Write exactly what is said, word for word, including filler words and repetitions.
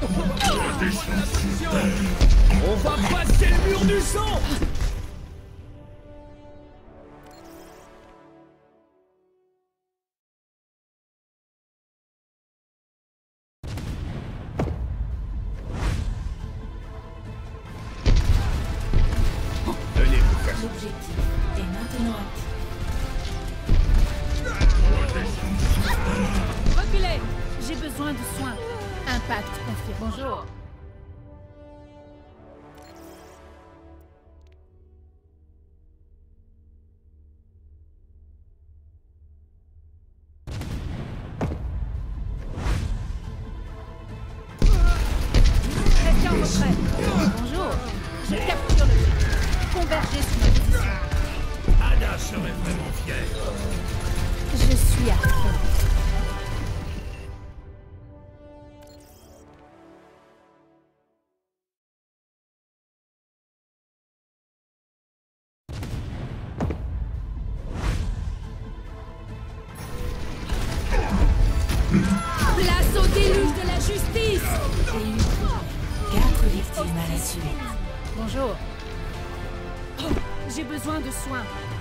On va passer le mur du sang. Venez vous faire. L'objectif est maintenant actif. Reculez. J'ai besoin de soins. Impact confirmé. Bonjour. Restez en retrait. Bonjour. Je capture le but. Convergez sur ma position. Ada serait vraiment fière. Je suis à fond. Place au déluge de la justice. Quatre victimes à la suite. Bonjour. J'ai besoin de soins.